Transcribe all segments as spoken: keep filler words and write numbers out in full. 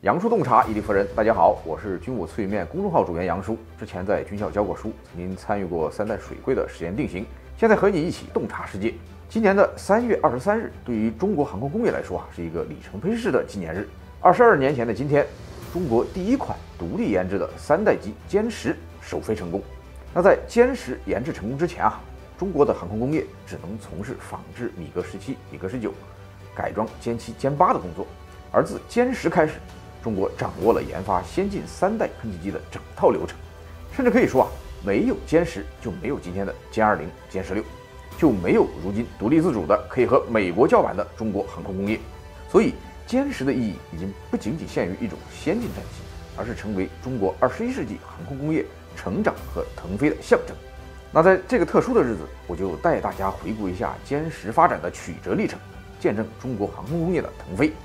杨叔洞察，一力服人。大家好，我是军武脆面公众号主编杨叔。之前在军校教过书，曾经参与过三代水柜的实验定型。现在和你一起洞察世界。今年的三月二十三日，对于中国航空工业来说啊，是一个里程碑式的纪念日。二十二年前的今天，中国第一款独立研制的三代机歼十首飞成功。那在歼十研制成功之前啊，中国的航空工业只能从事仿制米格十七、米格十九、改装歼七、歼八的工作，而自歼十开始，中国掌握了研发先进三代喷气机的整套流程，甚至可以说啊，没有歼十就没有今天的歼二零、歼十六，就没有如今独立自主的可以和美国叫板的中国航空工业。所以歼十的意义已经不仅仅限于一种先进战机，而是成为中国二十一世纪航空工业成长和腾飞的象征。那在这个特殊的日子，我就带大家回顾一下歼十发展的曲折历程，见证中国航空工业的腾飞。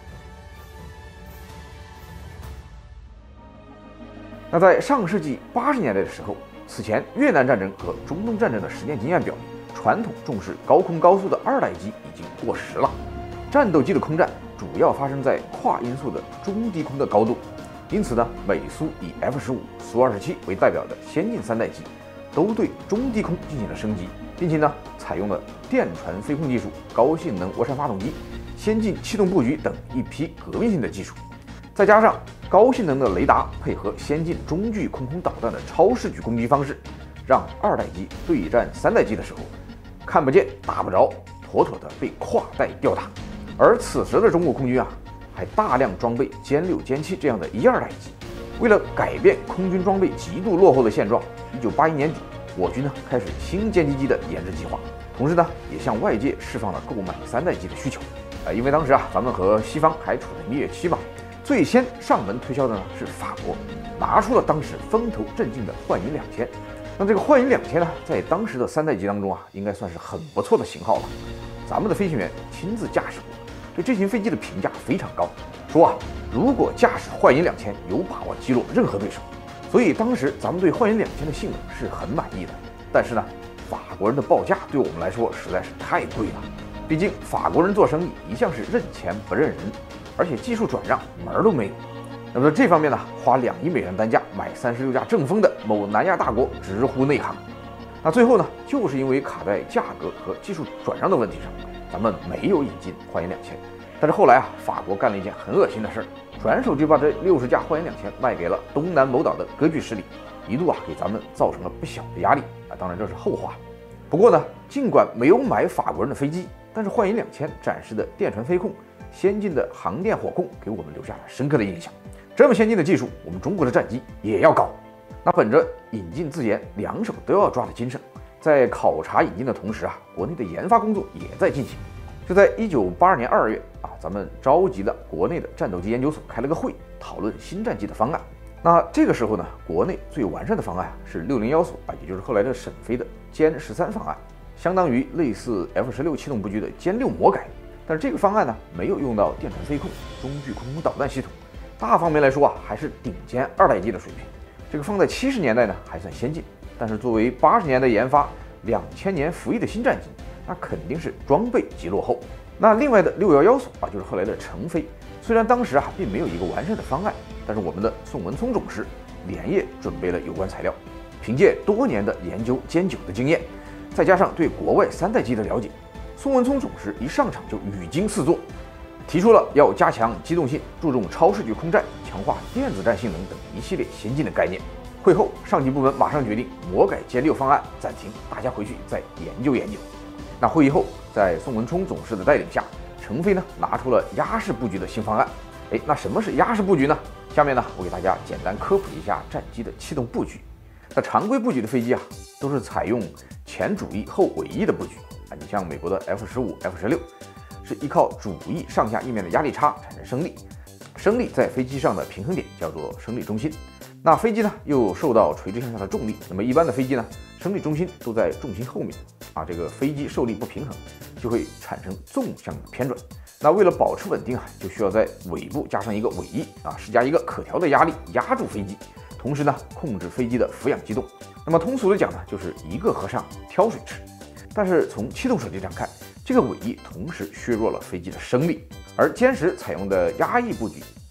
那在上世纪八十年代的时候，此前越南战争和中东战争的实践经验表明，传统重视高空高速的二代机已经过时了。战斗机的空战主要发生在跨音速的中低空的高度，因此呢，美苏以 F 十五、苏二十七为代表的先进三代机，都对中低空进行了升级，并且呢，采用了电传飞控技术、高性能涡扇发动机、先进气动布局等一批革命性的技术。再加上高性能的雷达配合先进中距空空导弹的超视距攻击方式，让二代机对战三代机的时候，看不见打不着，妥妥的被跨代吊打。而此时的中国空军啊，还大量装备歼六、歼七这样的一二代机。为了改变空军装备极度落后的现状，一九八一年底，我军呢开始新歼击机的研制计划，同时呢，也向外界释放了购买三代机的需求。啊，因为当时啊，咱们和西方还处在蜜月期嘛。最先上门推销的呢是法国，拿出了当时风头正劲的幻影两千。那这个幻影两千呢，在当时的三代机当中啊，应该算是很不错的型号了。咱们的飞行员亲自驾驶过，对这型飞机的评价非常高，说啊，如果驾驶幻影两千，有把握击落任何对手。所以当时咱们对幻影两千的性能是很满意的。但是呢，法国人的报价对我们来说实在是太贵了，毕竟法国人做生意一向是认钱不认人。而且技术转让门儿都没有。那么在这方面呢，花两亿美元单价买三十六架正风的某南亚大国直呼内行。那最后呢，就是因为卡在价格和技术转让的问题上，咱们没有引进幻影两千。但是后来啊，法国干了一件很恶心的事儿，转手就把这六十架幻影两千卖给了东南某岛的割据势力，一度啊给咱们造成了不小的压力啊。当然这是后话。不过呢，尽管没有买法国人的飞机，但是幻影两千展示的电传飞控、先进的航电火控给我们留下了深刻的印象。这么先进的技术，我们中国的战机也要搞。那本着引进自研，两手都要抓的精神，在考察引进的同时啊，国内的研发工作也在进行。就在一九八二年二月啊，咱们召集了国内的战斗机研究所开了个会，讨论新战机的方案。那这个时候呢，国内最完善的方案是六零幺所啊，也就是后来的沈飞的歼十三方案，相当于类似 F 十六气动布局的歼六魔改。但是这个方案呢，没有用到电传飞控、中距空空导弹系统，大方面来说啊，还是顶尖二代机的水平。这个放在七十年代呢，还算先进，但是作为八十年代研发、两千年服役的新战机，那肯定是装备极落后。那另外的六一一所啊，就是后来的成飞，虽然当时啊并没有一个完善的方案，但是我们的宋文聪总师连夜准备了有关材料，凭借多年的研究歼九的经验，再加上对国外三代机的了解，宋文聪总师一上场就语惊四座，提出了要加强机动性、注重超视距空战、强化电子战性能等一系列先进的概念。会后，上级部门马上决定魔改歼六方案暂停，大家回去再研究研究。那会议后，在宋文聪总师的带领下，成飞呢拿出了压式布局的新方案。哎，那什么是压式布局呢？下面呢，我给大家简单科普一下战机的气动布局。那常规布局的飞机啊，都是采用前主翼后尾翼的布局啊。你像美国的 F 十五、F 十六，是依靠主翼上下翼面的压力差产生升力，升力在飞机上的平衡点叫做升力中心。那飞机呢又受到垂直向下的重力，那么一般的飞机呢，升力中心都在重心后面啊，这个飞机受力不平衡，就会产生纵向的偏转。那为了保持稳定啊，就需要在尾部加上一个尾翼啊，施加一个可调的压力压住飞机，同时呢控制飞机的俯仰机动。那么通俗的讲呢，就是一个和尚挑水吃。但是从气动设计上看，这个尾翼同时削弱了飞机的升力，而歼十采用的压翼布局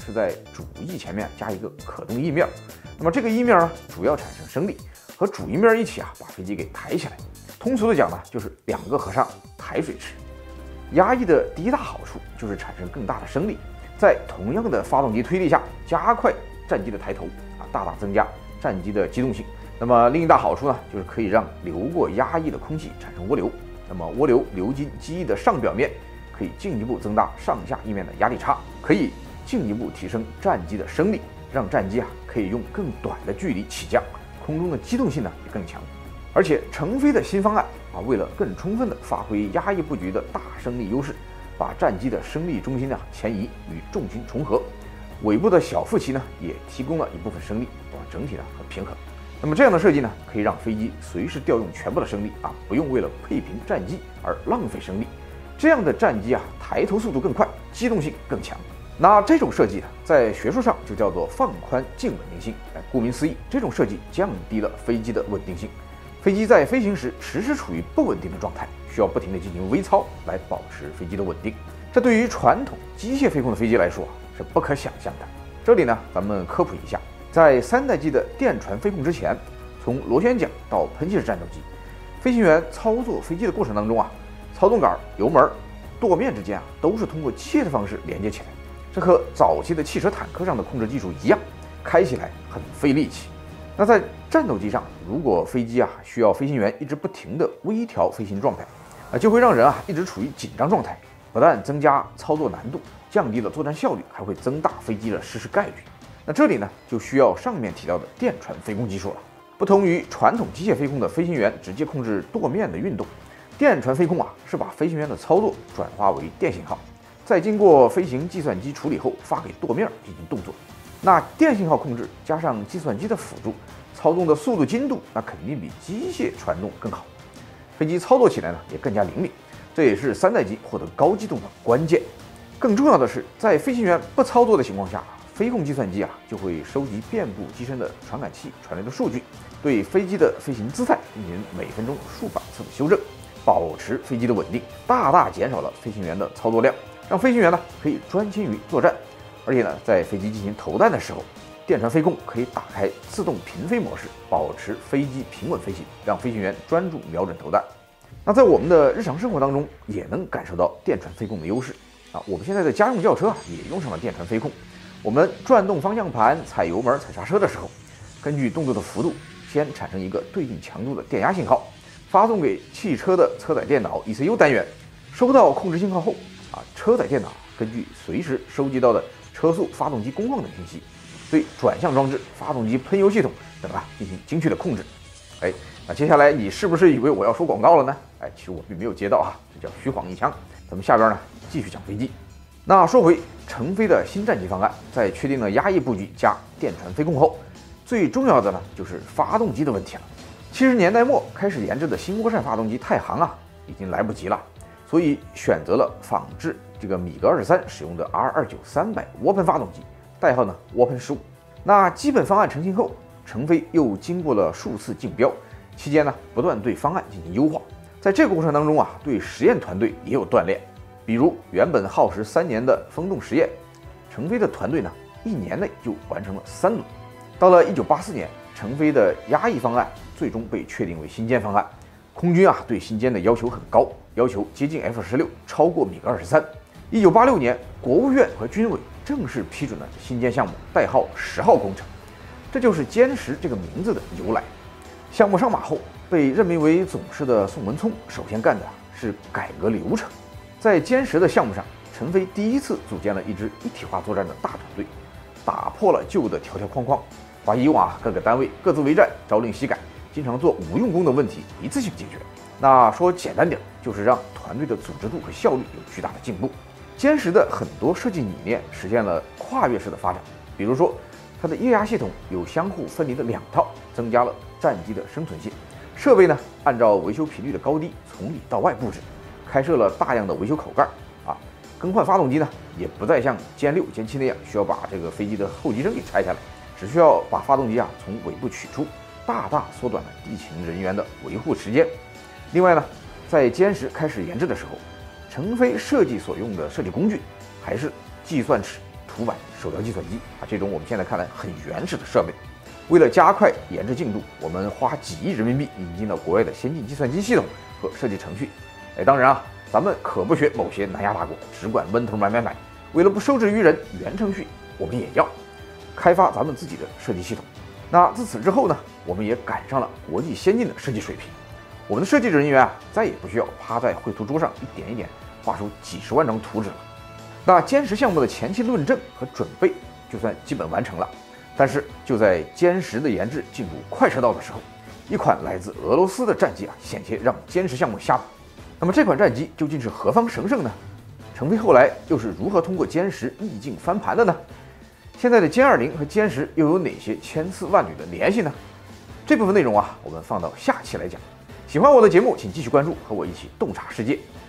是在主翼前面加一个可动翼面，那么这个翼面呢，主要产生升力，和主翼面一起啊，把飞机给抬起来。通俗的讲呢，就是两个和尚抬水池。压翼的第一大好处就是产生更大的升力，在同样的发动机推力下，加快战机的抬头啊，大大增加战机的机动性。那么另一大好处呢，就是可以让流过压翼的空气产生涡流，那么涡流流经机翼的上表面，可以进一步增大上下翼面的压力差，可以进一步提升战机的升力，让战机啊可以用更短的距离起降，空中的机动性呢也更强。而且成飞的新方案啊，为了更充分的发挥压翼布局的大升力优势，把战机的升力中心啊前移与重心重合，尾部的小副鳍呢也提供了一部分升力，啊，整体呢很平衡。那么这样的设计呢，可以让飞机随时调用全部的升力啊，不用为了配平战机而浪费升力。这样的战机啊，抬头速度更快，机动性更强。那这种设计呢，在学术上就叫做放宽静稳定性。哎，顾名思义，这种设计降低了飞机的稳定性。飞机在飞行时迟迟处于不稳定的状态，需要不停地进行微操来保持飞机的稳定。这对于传统机械飞控的飞机来说是不可想象的。这里呢，咱们科普一下，在三代机的电传飞控之前，从螺旋桨到喷气式战斗机，飞行员操作飞机的过程当中啊，操纵杆、油门、舵面之间啊，都是通过气的方式连接起来。这和早期的汽车、坦克上的控制技术一样，开起来很费力气。那在战斗机上，如果飞机啊需要飞行员一直不停地微调飞行状态，啊就会让人啊一直处于紧张状态，不但增加操作难度，降低了作战效率，还会增大飞机的失事概率。那这里呢就需要上面提到的电传飞控技术了。不同于传统机械飞控的飞行员直接控制舵面的运动，电传飞控啊是把飞行员的操作转化为电信号，再经过飞行计算机处理后发给舵面进行动作。那电信号控制加上计算机的辅助，操纵的速度精度那肯定比机械传动更好，飞机操作起来呢也更加灵敏，这也是三代机获得高机动的关键。更重要的是，在飞行员不操作的情况下，飞控计算机啊就会收集遍布机身的传感器传来的数据，对飞机的飞行姿态进行每分钟数百次的修正，保持飞机的稳定，大大减少了飞行员的操作量，让飞行员呢可以专心于作战。而且呢，在飞机进行投弹的时候，电传飞控可以打开自动平飞模式，保持飞机平稳飞行，让飞行员专注瞄准投弹。那在我们的日常生活当中，也能感受到电传飞控的优势啊。我们现在的家用轿车啊，也用上了电传飞控。我们转动方向盘、踩油门、踩刹车的时候，根据动作的幅度，先产生一个对应强度的电压信号，发送给汽车的车载电脑 E C U 单元。收到控制信号后啊，车载电脑根据随时收集到的车速、发动机工况等信息，对转向装置、发动机喷油系统等啊进行精确的控制。哎，那接下来你是不是以为我要说广告了呢？哎，其实我并没有接到啊，这叫虚晃一枪。咱们下边呢继续讲飞机。那说回成飞的新战机方案，在确定了压翼布局加电传飞控后，最重要的呢就是发动机的问题了。七十年代末开始研制的新涡扇发动机太行啊，已经来不及了，所以选择了仿制这个米格二十三使用的 R 二九三百涡喷发动机，代号呢涡喷十五。那基本方案成型后，成飞又经过了数次竞标，期间呢不断对方案进行优化。在这个过程当中啊，对实验团队也有锻炼。比如原本耗时三年的风洞实验，成飞的团队呢一年内就完成了三轮。到了一九八四年，成飞的压翼方案最终被确定为新歼方案。空军啊对新歼的要求很高，要求接近 F 十六，超过米格二十三。一九八六年，国务院和军委正式批准了新歼项目，代号十号工程，这就是歼十这个名字的由来。项目上马后，被任命为总师的宋文聪首先干的是改革流程。在歼十的项目上，成飞第一次组建了一支一体化作战的大团队，打破了旧的条条框框，把以往啊各个单位各自为战、朝令夕改、经常做无用功的问题一次性解决。那说简单点，就是让团队的组织度和效率有巨大的进步。歼十的很多设计理念实现了跨越式的发展，比如说它的液压系统有相互分离的两套，增加了战机的生存性。设备呢，按照维修频率的高低从里到外布置，开设了大量的维修口盖啊。更换发动机呢，也不再像歼六、歼七那样需要把这个飞机的后机身给拆下来，只需要把发动机啊从尾部取出，大大缩短了地勤人员的维护时间。另外呢，在歼十开始研制的时候，成飞设计所用的设计工具还是计算尺、 图版手调计算机啊，这种我们现在看来很原始的设备。为了加快研制进度，我们花几亿人民币引进了国外的先进计算机系统和设计程序。哎，当然啊，咱们可不学某些南亚大国，只管闷头买买买。为了不受制于人，原程序我们也要开发咱们自己的设计系统。那自此之后呢，我们也赶上了国际先进的设计水平。我们的设计人员啊，再也不需要趴在绘图桌上一点一点画出几十万张图纸了。那歼十项目的前期论证和准备就算基本完成了。但是就在歼十的研制进入快车道的时候，一款来自俄罗斯的战机啊，险些让歼十项目瞎了。那么这款战机究竟是何方神圣呢？成飞后来又是如何通过歼十逆境翻盘的呢？现在的歼二零和歼十又有哪些千丝万缕的联系呢？这部分内容啊，我们放到下期来讲。喜欢我的节目，请继续关注，和我一起洞察世界。